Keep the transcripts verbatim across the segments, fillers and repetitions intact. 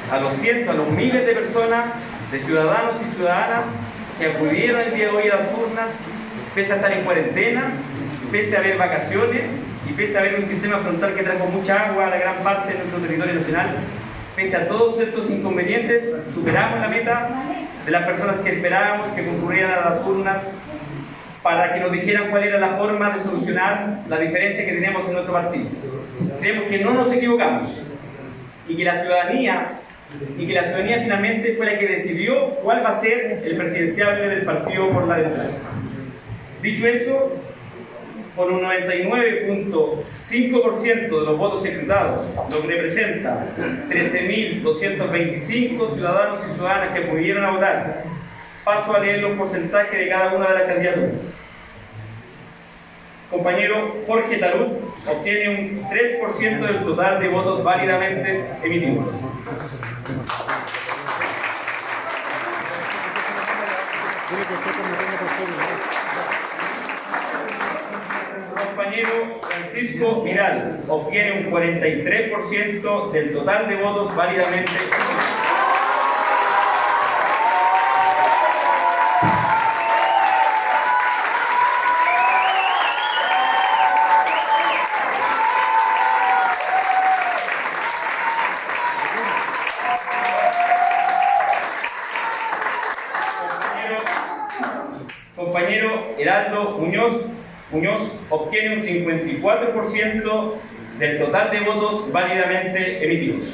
a los cientos, a los miles de personas, de ciudadanos y ciudadanas que acudieron el día de hoy a las urnas, pese a estar en cuarentena, pese a haber vacaciones y pese a haber un sistema frontal que trajo mucha agua a la gran parte de nuestro territorio nacional. Pese a todos estos inconvenientes, superamos la meta de las personas que esperábamos que concurrieran a las urnas para que nos dijeran cuál era la forma de solucionar la diferencia que teníamos en nuestro partido. Creemos que no nos equivocamos y que la ciudadanía y que la ciudadanía finalmente fue la que decidió cuál va a ser el presidenciable del Partido por la Democracia. Dicho eso, con un noventa y nueve punto cinco por ciento de los votos secretados, lo que representa trece mil doscientos veinticinco ciudadanos y ciudadanas que pudieron a votar, paso a leer los porcentajes de cada una de las candidaturas. Compañero Jorge Tarut obtiene un tres por ciento del total de votos válidamente emitidos. Compañero Francisco Vidal obtiene un cuarenta y tres por ciento del total de votos válidamente emitidos. Compañero Heraldo Muñoz, Muñoz obtiene un cincuenta y cuatro por ciento del total de votos válidamente emitidos.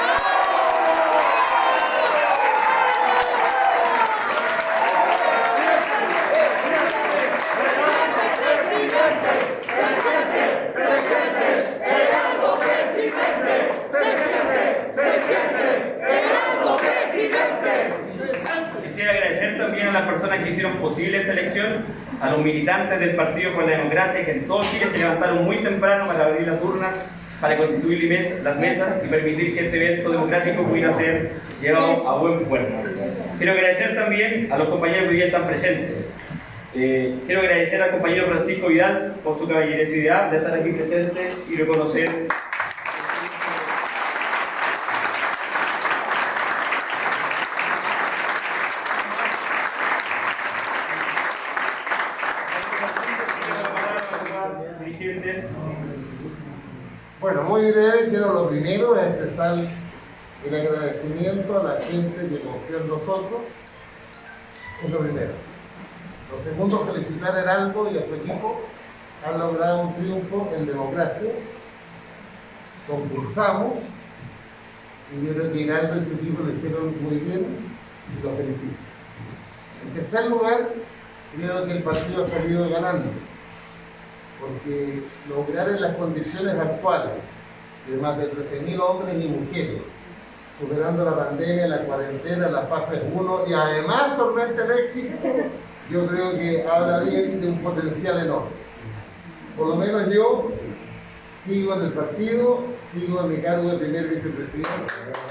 Quisiera agradecer también a las personas que hicieron posible esta elección, a los militantes del Partido por la Democracia que en todo Chile se levantaron muy temprano para abrir las urnas, para constituir las mesas y permitir que este evento democrático pudiera ser llevado a buen puerto. Quiero agradecer también a los compañeros que hoy día están presentes. Eh, quiero agradecer al compañero Francisco Vidal por su caballerosidad de estar aquí presente y reconocer Bueno, muy breve, quiero lo primero es expresar el agradecimiento a la gente que confió en nosotros. Es lo primero. Lo segundo, felicitar a Heraldo y a su equipo. Han logrado un triunfo en democracia. Concursamos y yo creo que Heraldo y su equipo lo hicieron muy bien y los felicito. En tercer lugar, creo que el partido ha salido ganando, porque lograr en las condiciones actuales de más de trece mil hombres y mujeres, superando la pandemia, la cuarentena, la fase uno y además tormenta eléctrica, yo creo que habla bien de un potencial enorme. Por lo menos yo sigo en el partido, sigo en mi cargo de primer vicepresidente.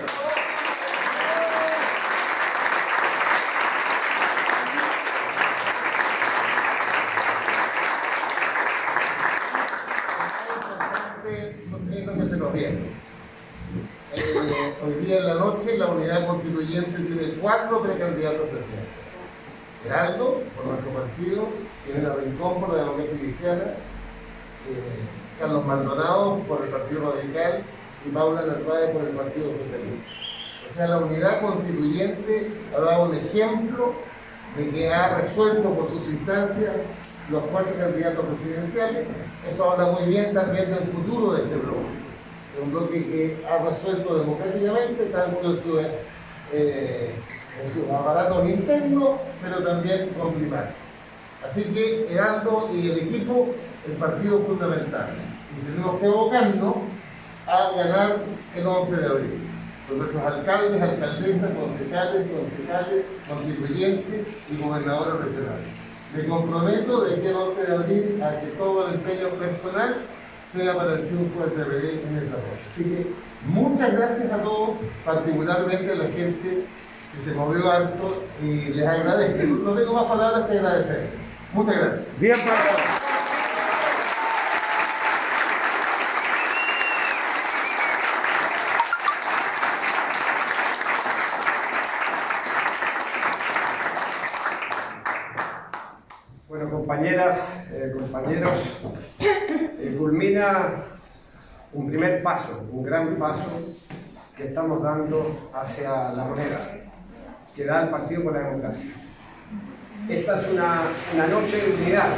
Es lo que se nos viene. Eh, hoy día en la noche la unidad constituyente tiene cuatro precandidatos presidenciales. Heraldo, por nuestro partido, Elena Rincón por la Democracia Cristiana, eh, Carlos Maldonado por el Partido Radical y Paula Narváez por el Partido Socialista. O sea, la unidad constituyente ha dado un ejemplo de que ha resuelto por sus instancias los cuatro candidatos presidenciales. Eso habla muy bien también del futuro de este bloque. Es un bloque que ha resuelto democráticamente, tanto en su, eh, en sus aparatos internos, pero también con primaria. Así que Heraldo y el equipo, el partido fundamental. Y tenemos que abocarnos a ganar el once de abril. Con nuestros alcaldes, alcaldesas, concejales, concejales, constituyentes y gobernadores regionales. Me comprometo de que el once de abril a que todo el empeño personal sea para el triunfo del P R D en esa fecha. Así que muchas gracias a todos, particularmente a la gente que se movió harto y les agradezco. No tengo más palabras que agradecer. Muchas gracias. Bien, Pablo. compañeras, eh, compañeros, eh, culmina un primer paso, un gran paso que estamos dando hacia la moneda que da el Partido por la Democracia. Esta es una, una noche de unidad.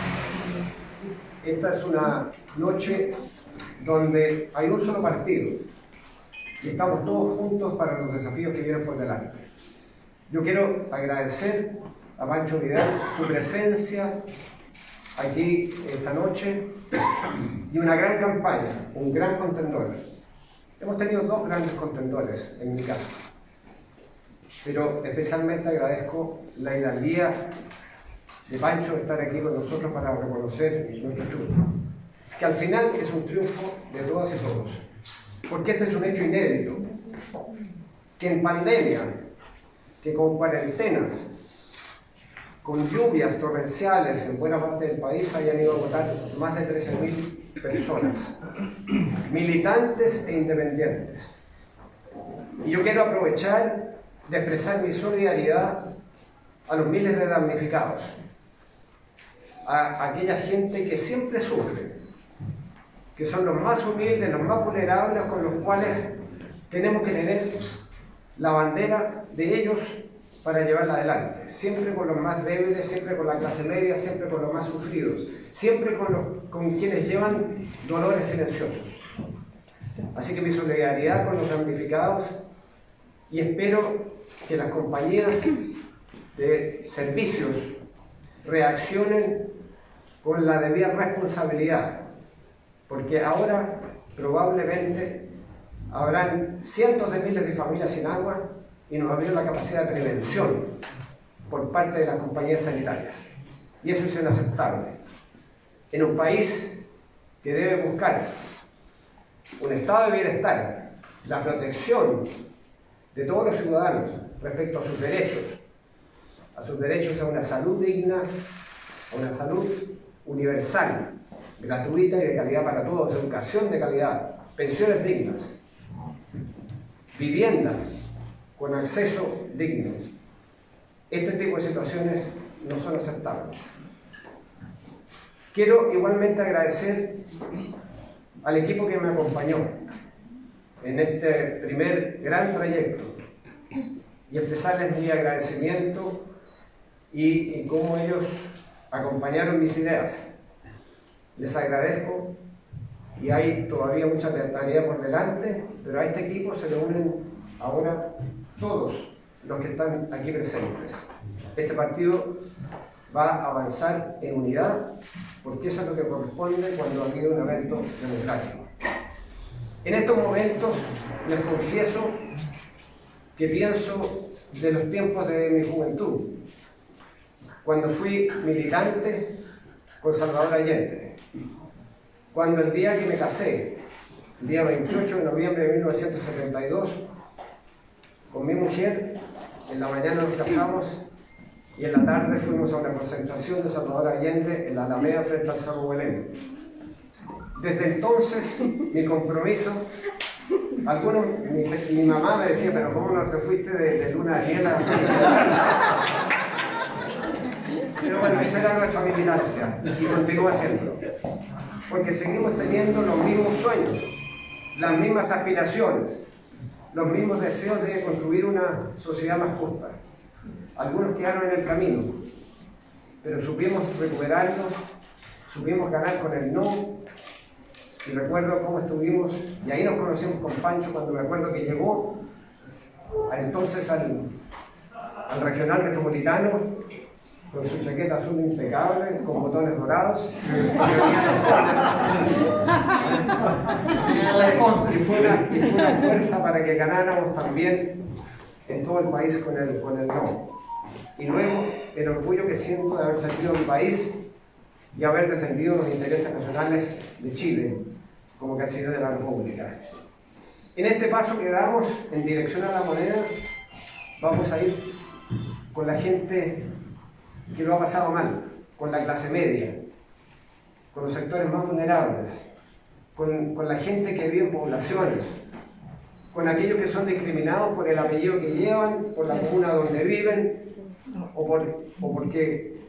Esta es una noche donde hay un solo partido y estamos todos juntos para los desafíos que vienen por delante. Yo quiero agradecer a Pancho Vidal su presencia aquí esta noche y una gran campaña, un gran contendor. Hemos tenido dos grandes contendores en mi caso, pero especialmente agradezco la hidalguía de Pancho de estar aquí con nosotros para reconocer nuestro triunfo, que al final es un triunfo de todas y todos, porque este es un hecho inédito, que en pandemia, que con cuarentenas, con lluvias torrenciales en buena parte del país hayan ido a votar más de trece mil personas, militantes e independientes. Y yo quiero aprovechar de expresar mi solidaridad a los miles de damnificados, a aquella gente que siempre sufre, que son los más humildes, los más vulnerables, con los cuales tenemos que tener la bandera de ellos para llevarla adelante, siempre con los más débiles, siempre con la clase media, siempre con los más sufridos, siempre con, los, con quienes llevan dolores silenciosos. Así que mi solidaridad con los damnificados, y espero que las compañías de servicios reaccionen con la debida responsabilidad, porque ahora probablemente habrán cientos de miles de familias sin agua y nos abrió la capacidad de prevención por parte de las compañías sanitarias. Y eso es inaceptable. En un país que debe buscar un estado de bienestar, la protección de todos los ciudadanos respecto a sus derechos, a sus derechos a una salud digna, a una salud universal, gratuita y de calidad para todos, educación de calidad, pensiones dignas, vivienda con acceso digno. Este tipo de situaciones no son aceptables. Quiero igualmente agradecer al equipo que me acompañó en este primer gran trayecto y expresarles mi agradecimiento y, y cómo ellos acompañaron mis ideas. Les agradezco y hay todavía mucha tarea por delante, pero a este equipo se le unen ahora todos los que están aquí presentes. Este partido va a avanzar en unidad, porque eso es lo que corresponde cuando ha habido un evento democrático. En estos momentos les confieso que pienso de los tiempos de mi juventud, cuando fui militante con Salvador Allende, cuando el día que me casé, el día veintiocho de noviembre de mil novecientos setenta y dos, con mi mujer, en la mañana nos casamos y en la tarde fuimos a una concentración de Salvador Allende en la Alameda frente al Cerro Belén. Desde entonces, mi compromiso, algunos, mi, mi mamá me decía, pero ¿cómo no te fuiste de, de luna de miel a... Pero bueno, esa era nuestra militancia y continúa siendo, porque seguimos teniendo los mismos sueños, las mismas aspiraciones, los mismos deseos de construir una sociedad más justa. Algunos quedaron en el camino, pero supimos recuperarnos, supimos ganar con el no, y recuerdo cómo estuvimos, y ahí nos conocimos con Pancho cuando me acuerdo que llegó entonces al, al regional metropolitano con su chaqueta azul impecable, con botones dorados, y fue una, y fue una fuerza para que ganáramos también en todo el país con el, con el no. Y luego el orgullo que siento de haber servido a mi país y haber defendido los intereses nacionales de Chile como canciller de la República. En este paso que damos en dirección a la moneda, vamos a ir con la gente que lo ha pasado mal, con la clase media, con los sectores más vulnerables, con, con la gente que vive en poblaciones, con aquellos que son discriminados por el apellido que llevan, por la comuna donde viven, o, por, o porque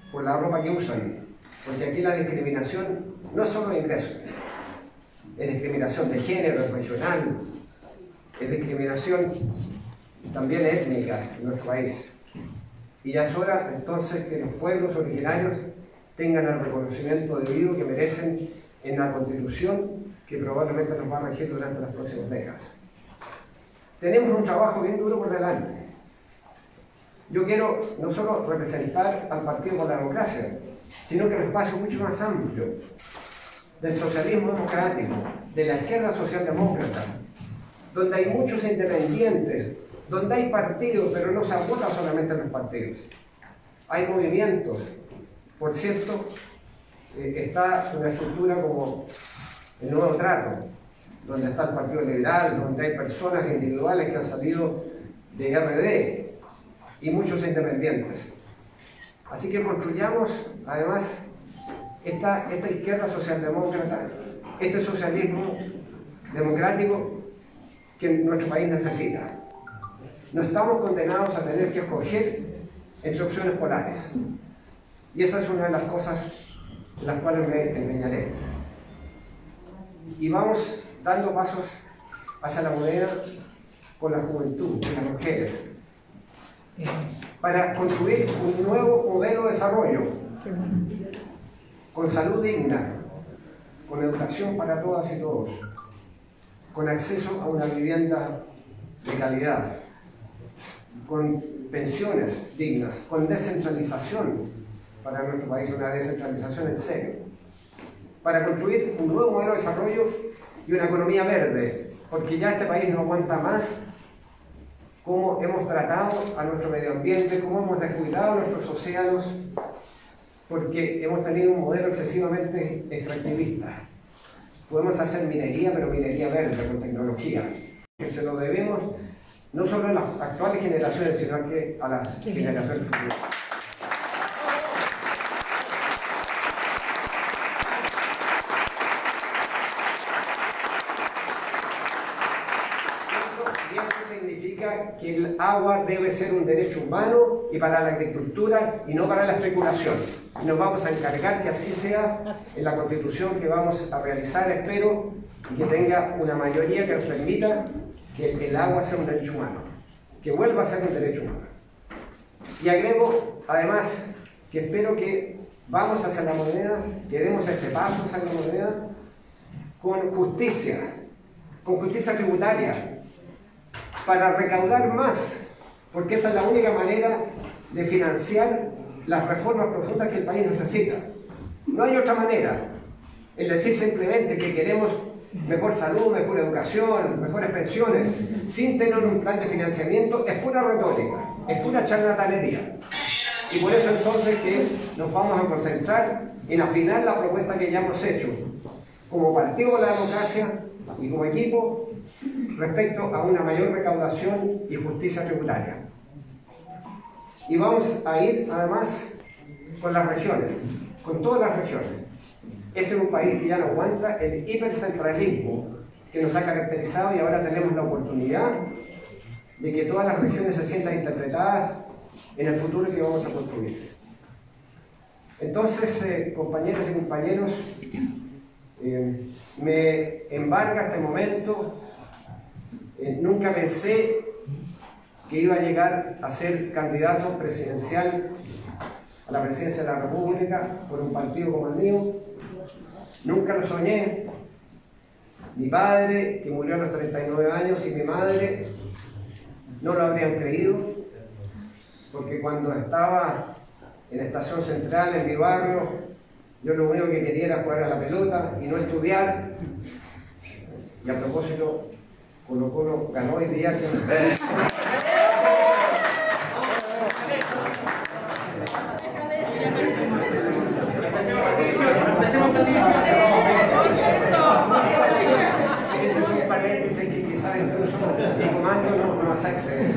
por la ropa que usan, porque aquí la discriminación no es solo de ingresos, es discriminación de género, es regional, es discriminación también étnica en nuestro país. Y ya es hora entonces que los pueblos originarios tengan el reconocimiento debido que merecen en la Constitución que probablemente nos va a regir durante las próximas décadas. Tenemos un trabajo bien duro por delante. Yo quiero no solo representar al Partido por la Democracia, sino que un espacio mucho más amplio del socialismo democrático, de la izquierda socialdemócrata, donde hay muchos independientes, donde hay partidos, pero no se agota solamente en los partidos. Hay movimientos. Por cierto, eh, está una estructura como el Nuevo Trato, donde está el Partido Liberal, donde hay personas individuales que han salido de R D y muchos independientes. Así que construyamos, además, esta, esta izquierda socialdemócrata, este socialismo democrático que nuestro país necesita. No estamos condenados a tener que escoger entre opciones polares. Y esa es una de las cosas en las cuales me empeñaré. Y vamos dando pasos hacia la moneda con la juventud, con las mujeres, para construir un nuevo modelo de desarrollo, con salud digna, con educación para todas y todos, con acceso a una vivienda de calidad, con pensiones dignas, con descentralización para nuestro país, una descentralización en serio, para construir un nuevo modelo de desarrollo y una economía verde, porque ya este país no aguanta más cómo hemos tratado a nuestro medio ambiente, cómo hemos descuidado nuestros océanos, porque hemos tenido un modelo excesivamente extractivista. Podemos hacer minería, pero minería verde, con tecnología, que se lo debemos no solo a las actuales generaciones, sino que a las generaciones futuras. Que el agua debe ser un derecho humano y para la agricultura y no para la especulación. Nos vamos a encargar que así sea en la Constitución que vamos a realizar, espero, y que tenga una mayoría que nos permita que el agua sea un derecho humano, que vuelva a ser un derecho humano. Y agrego, además, que espero que vamos hacia la moneda, que demos este paso hacia la moneda con justicia, con justicia tributaria, para recaudar más, porque esa es la única manera de financiar las reformas profundas que el país necesita. No hay otra manera. Es decir simplemente que queremos mejor salud, mejor educación, mejores pensiones, sin tener un plan de financiamiento, es pura retórica, es pura charlatanería. Y por eso entonces que nos vamos a concentrar en afinar la propuesta que ya hemos hecho, como Partido por la Democracia y como equipo, respecto a una mayor recaudación y justicia tributaria. Y vamos a ir además con las regiones, con todas las regiones. Este es un país que ya no aguanta el hipercentralismo que nos ha caracterizado y ahora tenemos la oportunidad de que todas las regiones se sientan interpretadas en el futuro que vamos a construir. Entonces, eh, compañeras y compañeros, eh, me embarga este momento. Eh, nunca pensé que iba a llegar a ser candidato presidencial a la presidencia de la República por un partido como el mío. Nunca lo soñé. Mi padre, que murió a los treinta y nueve años, y mi madre no lo habrían creído, porque cuando estaba en Estación Central, en mi barrio, yo lo único que quería era jugar a la pelota y no estudiar. Y a propósito, Colo Colo ganó hoy día. Que... Ese es un paréntesis que quizás incluso mi comando no, no acepte.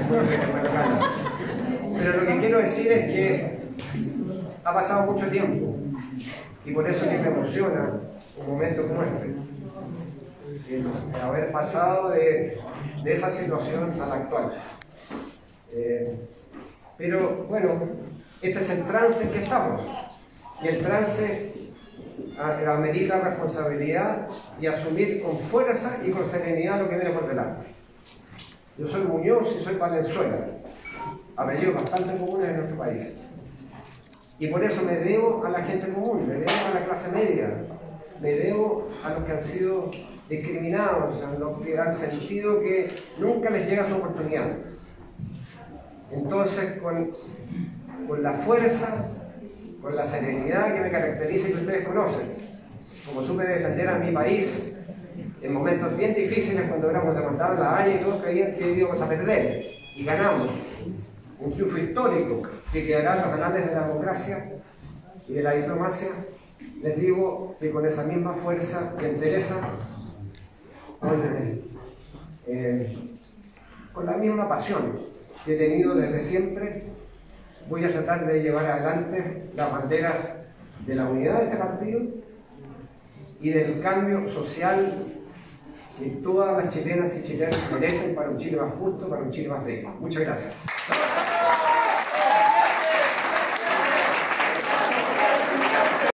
Pero lo que quiero decir es que ha pasado mucho tiempo y por eso es que me emociona un momento como este. El haber pasado de, de esa situación a la actual. Eh, pero bueno, Este es el trance en que estamos. Y el trance amerita responsabilidad y asumir con fuerza y con serenidad lo que viene por delante. Yo soy Muñoz y soy Valenzuela, apellidos bastante comunes en nuestro país. Y por eso me debo a la gente común, me debo a la clase media, me debo a los que han sido discriminados, a los que han sentido que nunca les llega su oportunidad. Entonces, con, con la fuerza, con la serenidad que me caracteriza y que ustedes conocen, como supe defender a mi país en momentos bien difíciles cuando éramos demandados en la Haya y todos creían que íbamos a perder, y ganamos un triunfo histórico que quedará en los anales de la democracia y de la diplomacia. Les digo que con esa misma fuerza y entereza, con, eh, con la misma pasión que he tenido desde siempre, voy a tratar de llevar adelante las banderas de la unidad de este partido y del cambio social que todas las chilenas y chilenos merecen para un Chile más justo, para un Chile más digno. Muchas gracias.